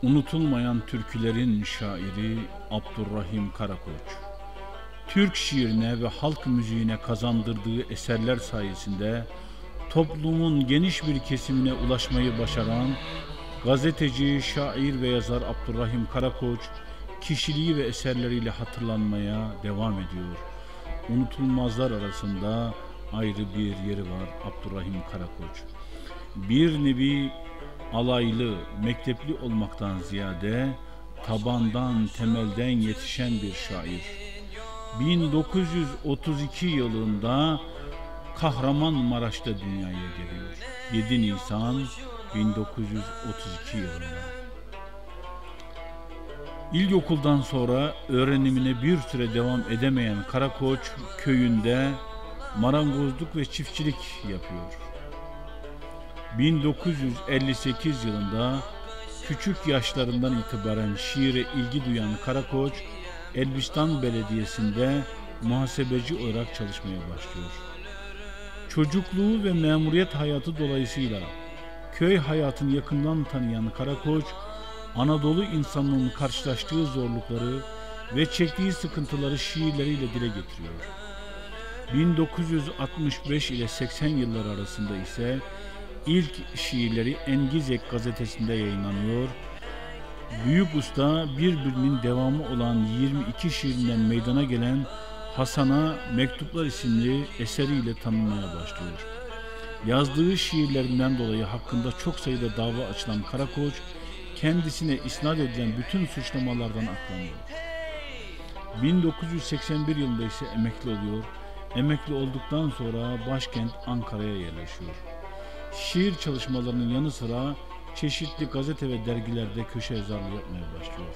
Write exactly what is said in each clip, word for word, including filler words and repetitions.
Unutulmayan türkülerin şairi Abdurrahim Karakoç, Türk şiirine ve halk müziğine kazandırdığı eserler sayesinde toplumun geniş bir kesimine ulaşmayı başaran gazeteci, şair ve yazar Abdurrahim Karakoç, kişiliği ve eserleriyle hatırlanmaya devam ediyor. Unutulmazlar arasında ayrı bir yeri var Abdurrahim Karakoç. Bir nevi alaylı, mektepli olmaktan ziyade tabandan, temelden yetişen bir şair. bin dokuz yüz otuz iki yılında Kahramanmaraş'ta dünyaya geliyor. yedi Nisan bin dokuz yüz otuz iki yılında. İlkokuldan sonra öğrenimine bir süre devam edemeyen Karakoç köyünde marangozluk ve çiftçilik yapıyor. bin dokuz yüz elli sekiz yılında küçük yaşlarından itibaren şiire ilgi duyan Karakoç, Elbistan Belediyesi'nde muhasebeci olarak çalışmaya başlıyor. Çocukluğu ve memuriyet hayatı dolayısıyla köy hayatını yakından tanıyan Karakoç, Anadolu insanlığının karşılaştığı zorlukları ve çektiği sıkıntıları şiirleriyle dile getiriyor. bin dokuz yüz altmış beş ile seksen yılları arasında ise ilk şiirleri Engizek gazetesinde yayınlanıyor. Büyük usta birbirinin devamı olan yirmi iki şiirinden meydana gelen Hasan'a Mektuplar isimli eseriyle tanınmaya başlıyor. Yazdığı şiirlerinden dolayı hakkında çok sayıda dava açılan Karakoç, kendisine isnat edilen bütün suçlamalardan aklanıyor. bin dokuz yüz seksen bir yılında ise emekli oluyor. Emekli olduktan sonra başkent Ankara'ya yerleşiyor. Şiir çalışmalarının yanı sıra çeşitli gazete ve dergilerde köşe yazarlığı yapmaya başlıyor.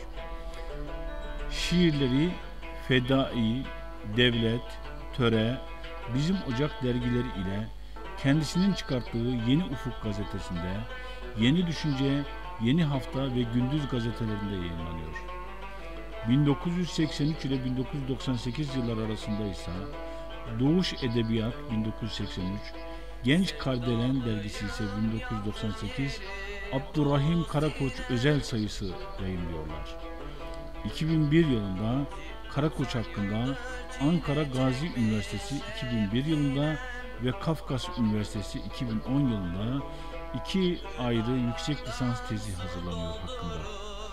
Şiirleri Fedai, Devlet, Töre, Bizim Ocak dergileri ile kendisinin çıkarttığı Yeni Ufuk gazetesinde, Yeni Düşünce, Yeni Hafta ve Gündüz gazetelerinde yayınlanıyor. bin dokuz yüz seksen üç ile bin dokuz yüz doksan sekiz yıllar arasında ise Doğuş Edebiyat bin dokuz yüz seksen üç, Genç Kardelen dergisi ise bin dokuz yüz doksan sekiz, Abdurrahim Karakoç özel sayısı yayınlıyorlar. iki bin bir yılında Karakoç hakkında Ankara Gazi Üniversitesi iki bin bir yılında ve Kafkas Üniversitesi iki bin on yılında iki ayrı yüksek lisans tezi hazırlanıyor hakkında.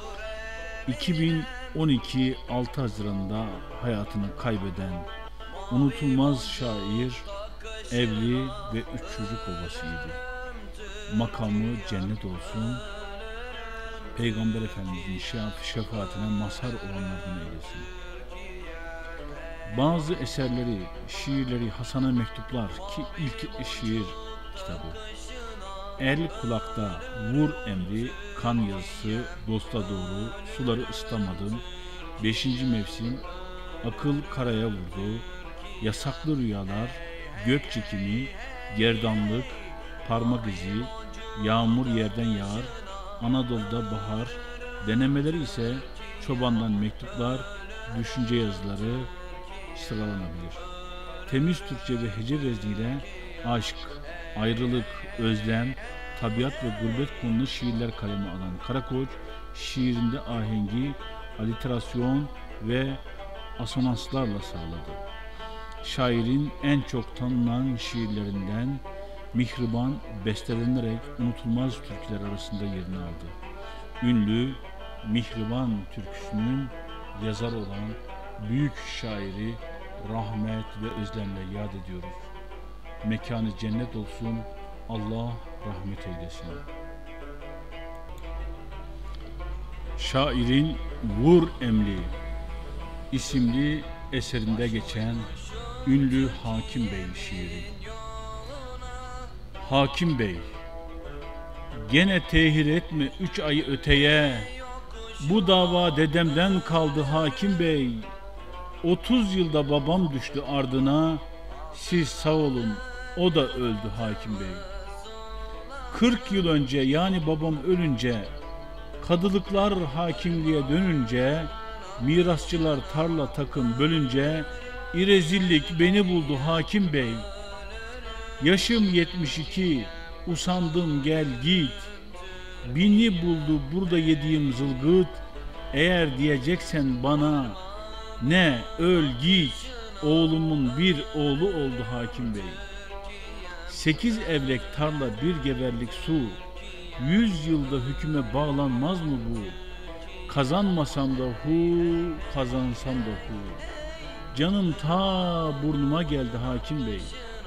iki bin on iki altı Haziran'da hayatını kaybeden unutulmaz şair evli ve üç çocuk babasıydı. Makamı cennet olsun. Peygamber Efendimizin şefaatine mazhar olanlardan eylesin. Bazı eserleri, şiirleri Hasan'a Mektuplar ki ilk şiir kitabı. El Kulakta, Vur Emri, Kan Yazısı, Dosta Doğru, Suları Islamadım, Beşinci Mevsim, Akıl Karaya Vurdu, Yasaklı Rüyalar, Gök Çekimi, Gerdanlık, Parmak İzi, Yağmur Yerden Yağar, Anadolu'da Bahar, denemeleri ise Çobandan Mektuplar, Düşünce Yazıları sıralanabilir. Temiz Türkçe ve hece vezniyle aşk, ayrılık, özlem, tabiat ve gurbet konulu şiirler kaleme alan Karakoç, şiirinde ahengi, aliterasyon ve asonanslarla sağladı. Şairin en çok tanınan şiirlerinden Mihriban bestelenerek unutulmaz türküler arasında yerini aldı. Ünlü Mihriban türküsünün yazarı olan büyük şairi rahmet ve özlemle yad ediyoruz. Mekanı cennet olsun, Allah rahmet eylesin. Şairin Vur Emri isimli eserinde geçen ünlü Hakim Bey şiiri. Hakim Bey, gene tehir etme üç ay öteye, bu dava dedemden kaldı Hakim Bey. Otuz yılda babam düştü ardına, siz sağ olun, o da öldü Hakim Bey. Kırk yıl önce yani babam ölünce, kadılıklar hakimliğe dönünce, mirasçılar tarla takım bölünce, irezillik beni buldu Hakim Bey. Yaşım yetmiş iki, usandım gel git, Bini buldu burada yediğim zılgıt. Eğer diyeceksen bana ne öl git, oğlumun bir oğlu oldu hakim bey. Sekiz evlek tarla bir geberlik su, yüz yılda hüküme bağlanmaz mı bu? Kazanmasam da hu, kazansam da hu. Canım ta burnuma geldi hakim bey.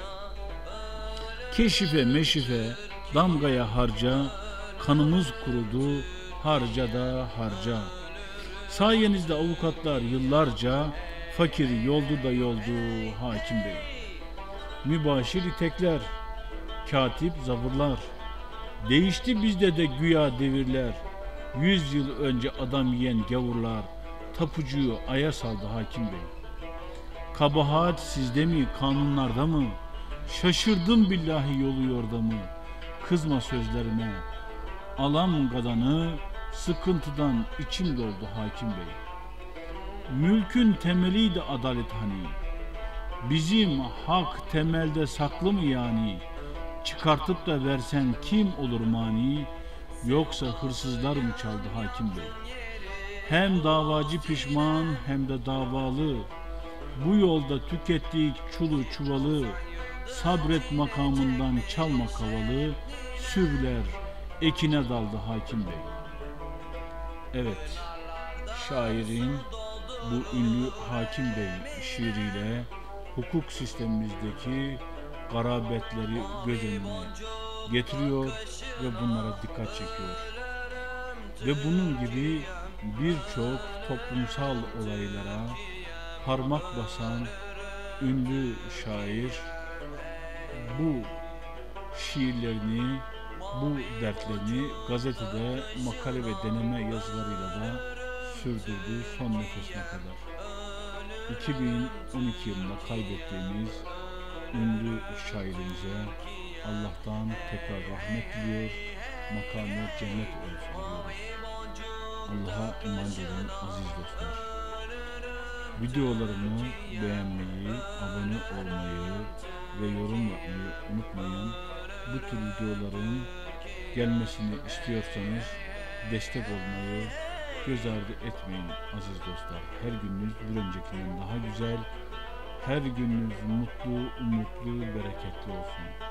Keşife meşife, damgaya harca, kanımız kurudu, harca da harca. Sayenizde avukatlar yıllarca, fakiri yoldu da yoldu hakim bey. Mübaşir itekler, katip zavırlar, değişti bizde de güya devirler. Yüz yıl önce adam yiyen gavurlar, tapucuyu aya saldı hakim bey. Kabahat sizde mi, kanunlarda mı? Şaşırdım billahi yolu yorda mı? Kızma sözlerime, alam gadanı, sıkıntıdan içim doldu hakim bey. Mülkün temeliydi adalet hani, bizim hak temelde saklı mı yani? Çıkartıp da versen kim olur mani? Yoksa hırsızlar mı çaldı hakim bey? Hem davacı pişman hem de davalı, bu yolda tükettik çulu çuvalı, sabret makamından çalma kavalı, sürüler ekine daldı hakim bey. Evet, şairin bu ünlü Hakim Bey şiiriyle hukuk sistemimizdeki garabetleri göz önüne getiriyor ve bunlara dikkat çekiyor. Ve bunun gibi birçok toplumsal olaylara parmak basan ünlü şair bu şiirlerini, bu dertlerini gazetede makale ve deneme yazılarıyla da sürdürdü son nefesine kadar. iki bin on iki yılında kaybettiğimiz ünlü şairimize Allah'tan tekrar rahmet diliyor, makamı cennet olsun diyoruz. Allah'a emanet olun aziz dostlar. Videolarımı beğenmeyi, abone olmayı ve yorum yapmayı unutmayın. Bu tür videoların gelmesini istiyorsanız destek olmayı göz ardı etmeyin aziz dostlar. Her gününüz bir öncekinden daha güzel, her gününüz mutlu, umutlu, bereketli olsun.